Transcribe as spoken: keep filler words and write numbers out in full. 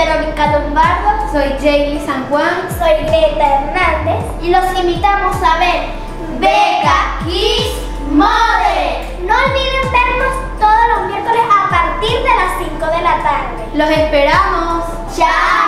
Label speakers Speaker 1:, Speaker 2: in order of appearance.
Speaker 1: Verónica Lombardo.
Speaker 2: Soy Jaylee San Juan.
Speaker 1: Soy Greta Hernández. Y los invitamos a ver Beca Kids Mode. No olviden vernos todos los miércoles a partir de las cinco de la tarde.
Speaker 2: ¡Los esperamos!
Speaker 1: ¡Chao!